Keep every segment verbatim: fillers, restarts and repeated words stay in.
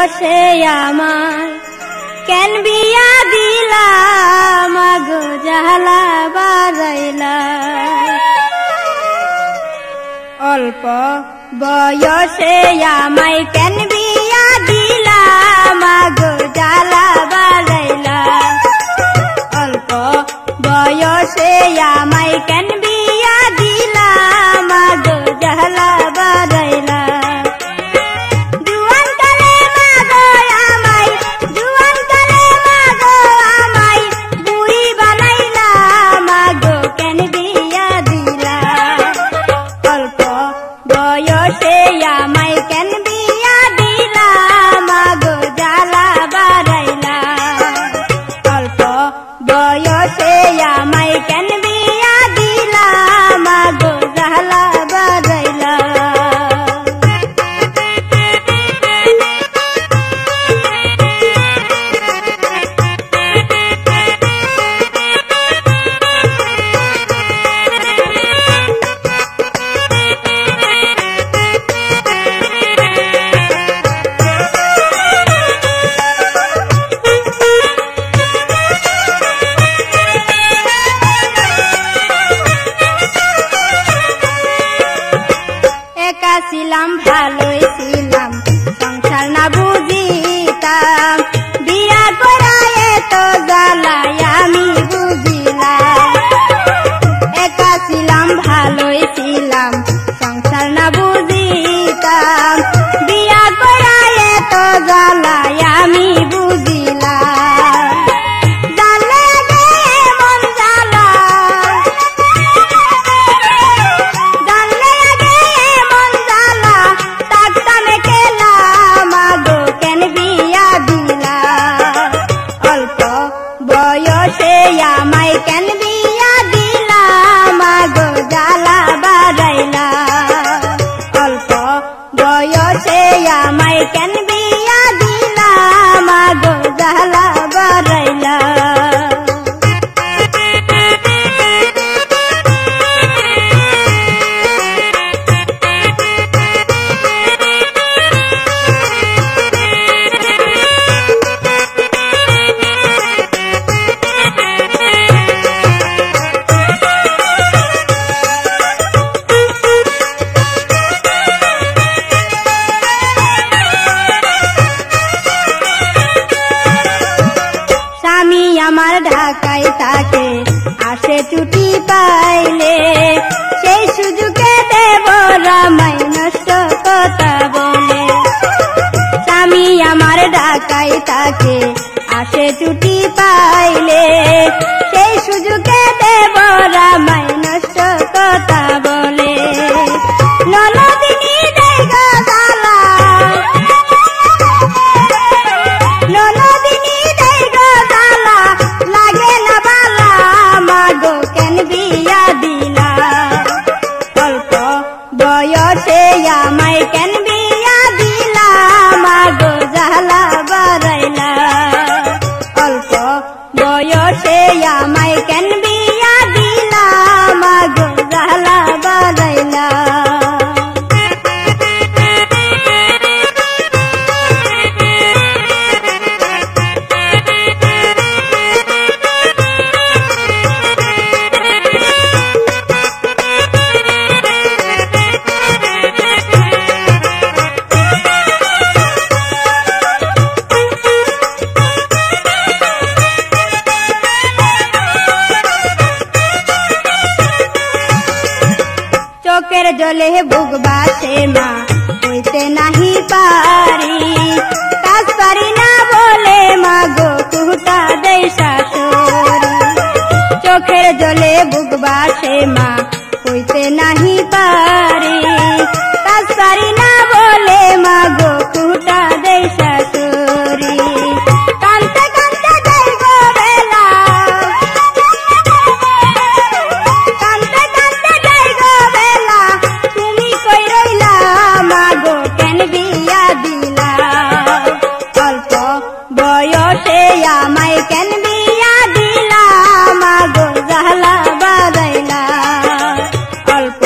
বয়সে আমায় কেন বিয়া দিলা মাগো জালা বারাইলা অল্প বয়সে আমায় কেন বিয়া দিলা মাগো জালা বারাইলা অল্প বয়সে আমায় কেন বিয়া দিলা মাগো জালা বারাইলা ছিলাম ভালোই ছিলাম সংসার না বুঝিতাম বিয়া করায় তো জ্বালাই আমি বুঝিলাম একা ছিলাম ভালোই ছিলাম সংসার না বুঝিতাম বিয়া করায় তো জ্বালাই আমি বুঝিলাম বয়সে আমায় কেন বিয়া দিলা মাগো জালা বারাইলা অল্প বয়সে আমায় কেন বিয়া দিলা মাগো জালা বারাইলা আমার ঢাকায় থাকে আসে ছুটি পাইলে সেই সুযোগে দেব রামাই নষ্ট কথা বলে স্বামী আমার ঢাকায় থাকে আসে ছুটি পাইলে সেই সুযোগে দেব রামাই নষ্ট কথা বলে ননদিনী দেগ জালা ননদিনী দেগ জালা লাগে না বালা মাগো কেন বিয়া দিলা অল্প বয়সে আমায় কেন বিয়া দিলা মাগো জালা বারাইলা অল্প বয়সে আমায় কেন বিয়া দিলা মাগো জালা বারাইলা চোখের জলে বুক বাসে মা হইতে নাহি পারি কাজ পারি না বলে মা গো কুটা দেই শাশুড়ি চোখের জলে বুক বাসে মা হইতে নাহি পারি কাজ পারি না বলে মা গো কুটা দেই শাশুড়ি কান্তে কান্তে যাই গো বেলা কান্তে কান্তে যাই গো বেলা তুমি কই রইলা মাগো কেন বিয়া দিলা অল্প বয়সে আমায় কেন বিয়া দিলা মাগো জালা বারাইলা অল্প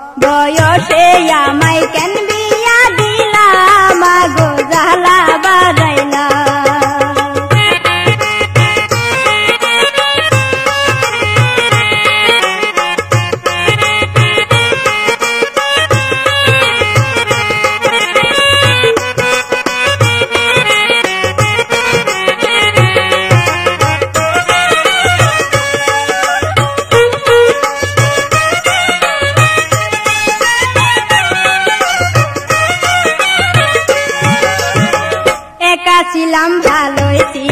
বয়সে আমায় কেন বিয়া দিলা মাগো জালা বারাইলা ছিলাম ভালোই ছিল।